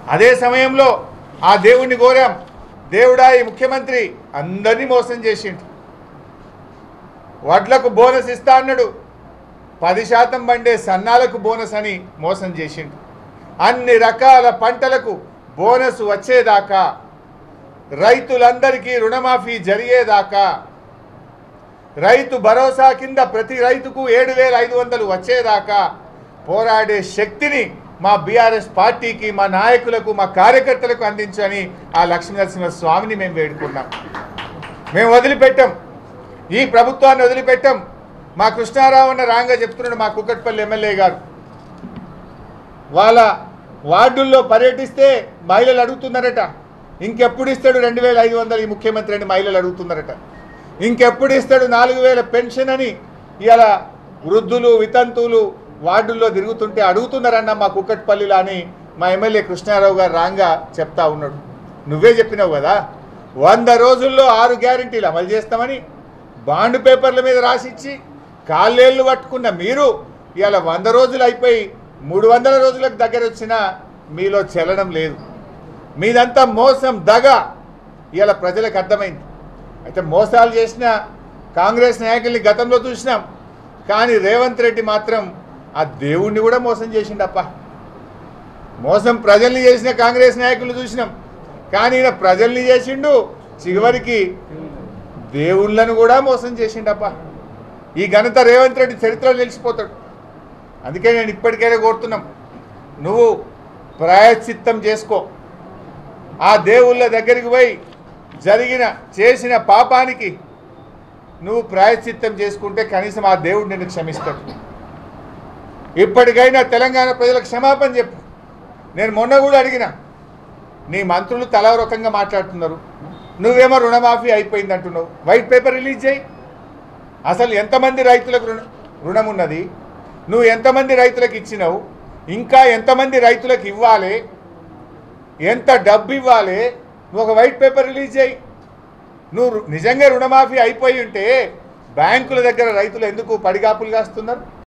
అదే సమయంలో ఆ దేవుణ్ణి కోరాం, దేవుడా ఈ ముఖ్యమంత్రి అందరినీ మోసం చేసిండు. వడ్లకు బోనస్ ఇస్తా అన్నాడు, 10% పండే సన్నాలకు బోనస్ అని మోసం చేసిండు. అన్ని రకాల పంటలకు బోనస్ వచ్చేదాకా, రైతులందరికీ రుణమాఫీ జరిగేదాకా, రైతు భరోసా కింద ప్రతి రైతుకు 7,500 వచ్చేదాకా పోరాడే శక్తిని మా బీఆర్ఎస్ పార్టీకి, మా నాయకులకు, మా కార్యకర్తలకు అందించని ఆ లక్ష్మీనరసింహస్వామిని మేము వేడుకున్నాం. మేము వదిలిపెట్టాం, ఈ ప్రభుత్వాన్ని వదిలిపెట్టాం. మా కృష్ణారావు అన్న రాంగా చెప్తున్నాడు, మా కుకట్పల్లి ఎమ్మెల్యే గారు వాళ్ళ వార్డుల్లో పర్యటిస్తే మహిళలు అడుగుతున్నారట, ఇంకెప్పుడు ఇస్తాడు 2,500 ఈ ముఖ్యమంత్రి అని మహిళలు అడుగుతున్నారట. ఇంకెప్పుడు ఇస్తాడు 4,000 పెన్షన్ అని ఇలా వృద్ధులు వితంతువులు వార్డుల్లో తిరుగుతుంటే అడుగుతున్నారన్న మా కుకట్పల్లిలో అని మా ఎమ్మెల్యే కృష్ణారావు గారు రాంగా చెప్తా ఉన్నాడు. నువ్వే చెప్పినావు కదా 100 రోజుల్లో 6 గ్యారెంటీలు అమలు చేస్తామని బాండ్ పేపర్ల మీద రాసిచ్చి కాళ్ళేళ్ళు పట్టుకున్న మీరు ఇలా 100 రోజులు అయిపోయి 300 రోజులకు దగ్గర వచ్చినా మీలో చలనం లేదు. మీదంతా మోసం దగ ఇలా ప్రజలకు అర్థమైంది. అయితే మోసాలు చేసిన కాంగ్రెస్ నాయకుల్ని గతంలో చూసినాం, కానీ రేవంత్ రెడ్డి మాత్రం ఆ దేవుణ్ణి కూడా మోసం చేసిండప్ప. మోసం ప్రజల్ని చేసిన కాంగ్రెస్ నాయకులు చూసినాం, కానీ ఈయన ప్రజల్ని చేసిండు, చివరికి దేవుళ్ళను కూడా మోసం చేసిండప్ప. ఈ ఘనత రేవంత్ రెడ్డి చరిత్రలో నిలిచిపోతాడు. అందుకే నేను ఇప్పటికైనా కోరుతున్నాం, నువ్వు ప్రాయశ్చిత్తం చేసుకో. ఆ దేవుళ్ళ దగ్గరికి పోయి చేసిన పాపానికి నువ్వు ప్రాయశ్చిత్తం చేసుకుంటే కనీసం ఆ దేవుడు నిన్ను క్షమిస్తాడు. ఇప్పటికైనా తెలంగాణ ప్రజలకు క్షమాపణ చెప్పు. నేను మొన్న కూడా అడిగిన, నీ మంత్రులు తలా రకంగా మాట్లాడుతున్నారు, నువ్వేమో రుణమాఫీ అయిపోయింది అంటున్నావు, వైట్ పేపర్ రిలీజ్ చేయి. అసలు ఎంతమంది రైతులకు రుణం ఉన్నది, నువ్వు ఎంతమంది రైతులకు ఇచ్చినావు, ఇంకా ఎంతమంది రైతులకు ఇవ్వాలి, ఎంత డబ్బు ఇవ్వాలి, నువ్వు ఒక వైట్ పేపర్ రిలీజ్ చేయి. నువ్వు నిజంగా రుణమాఫీ అయిపోయి ఉంటే బ్యాంకుల దగ్గర రైతులు ఎందుకు పడిగాపులు కాస్తున్నారు?